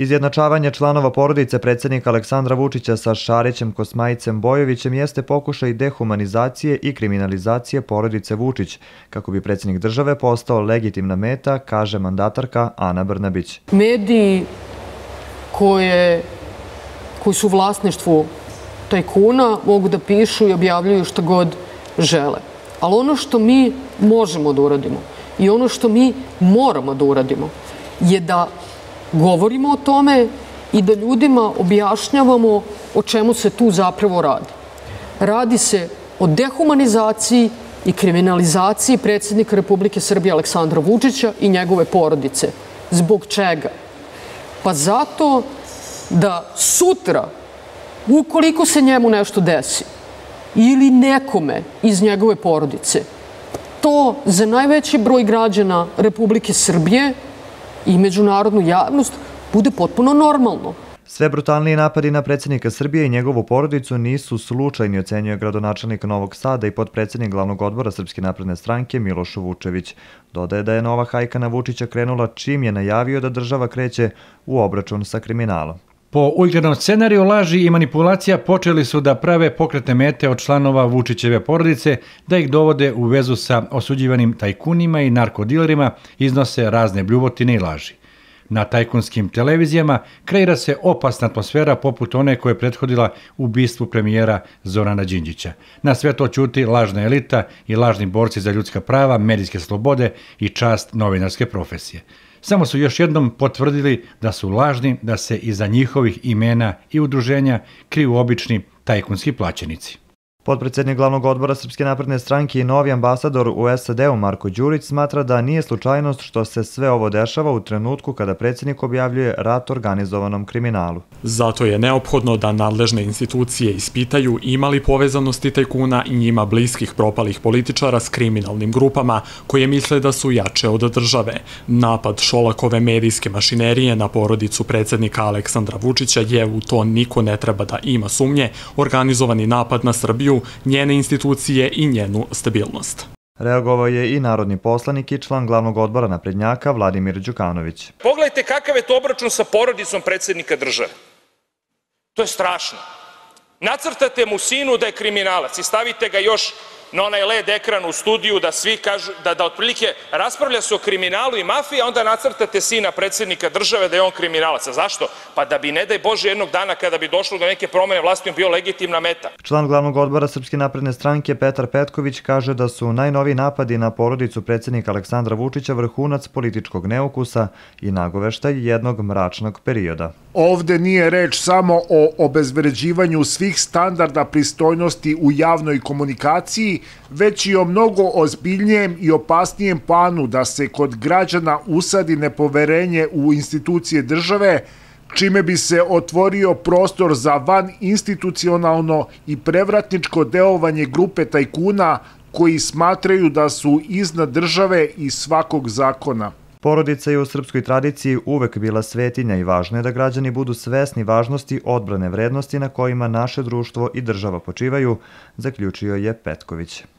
Izjednačavanje članova porodice predsjednika Aleksandra Vučića sa Šarićem, Kosmajcem, Bojovićem jeste pokušaj dehumanizacije i kriminalizacije porodice Vučić, kako bi predsjednik države postao legitimna meta, kaže mandatarka Ana Brnabić. Mediji koji su u vlasništvu tajkuna mogu da pišu i objavljuju što god žele. Ali ono što mi možemo da uradimo i ono što mi moramo da uradimo je da govorimo o tome i da ljudima objašnjavamo o čemu se tu zapravo radi. Radi se o dehumanizaciji i kriminalizaciji predsjednika Republike Srbije Aleksandra Vučića i njegove porodice. Zbog čega? Pa zato da sutra, ukoliko se njemu nešto desi ili nekome iz njegove porodice, to za najveći broj građana Republike Srbije i međunarodnu javnost bude potpuno normalno. Sve brutalniji napadi na predsjednika Srbije i njegovu porodicu nisu slučajni, ocenjuje gradonačelnik Novog Sada i potpredsjednik glavnog odbora Srpske napredne stranke Miloš Vučević. Dodaje da je nova hajka na Vučića krenula čim je najavio da država kreće u obračun sa kriminalom. Po uigranom scenariju laži i manipulacija počeli su da prave pokretne mete od članova Vučićeve porodice, da ih dovode u vezu sa osuđivanim tajkunima i narkodilerima, iznose razne bljuvotine i laži. Na tajkunskim televizijama kreira se opasna atmosfera poput one koja je prethodila ubistvu premijera Zorana Đinđića. Na sve to ćuti lažna elita i lažni borci za ljudska prava, medijske slobode i čast novinarske profesije. Samo su još jednom potvrdili da su lažni, da se iza njihovih imena i udruženja kriju obični tajkunski plaćenici. Potpredsjednik glavnog odbora Srpske napredne stranke i novi ambasador u SAD-u Marko Đurić smatra da nije slučajnost što se sve ovo dešava u trenutku kada predsjednik objavljuje rat organizovanom kriminalu. Zato je neophodno da nadležne institucije ispitaju ima li povezanosti tajkuna i njima bliskih propalih političara s kriminalnim grupama koje misle da su jače od države. Napad Šolakove medijske mašinerije na porodicu predsjednika Aleksandra Vučića je, u to niko ne treba da ima sumnje, organizovani napad na Srbiju, njene institucije i njenu stabilnost. Reagovao je i narodni poslanik i član glavnog odbora naprednjaka Vladimir Đukanović. Pogledajte kakav je to obračun sa porodicom predsjednika države. To je strašno. Nacrtate mu sinu da je kriminalac i stavite ga još na onaj LED ekran u studiju da svi kažu, da otprilike raspravlja se o kriminalu i mafiji, a onda nacrtate sina predsjednika države da je on kriminalac. A zašto? Pa da bi, ne daj Bože, jednog dana kada bi došlo do neke promene vlasti on bio legitimna meta. Član glavnog odbora Srpske napredne stranke Petar Petković kaže da su najnoviji napadi na porodicu predsjednika Aleksandra Vučića vrhunac političkog neukusa i nagoveštaj jednog mračnog perioda. Ovde nije reč samo o obezvređivanju svih standarda pristojnosti u javnoj komunikaciji, već i o mnogo ozbiljnijem i opasnijem planu da se kod građana usadi nepoverenje u institucije države, čime bi se otvorio prostor za vaninstitucionalno i prevratničko delovanje grupe tajkuna koji smatraju da su iznad države i svakog zakona. Porodica je u srpskoj tradiciji uvek bila svetinja i važno je da građani budu svesni važnosti odbrane vrednosti na kojima naše društvo i država počivaju, zaključio je Petković.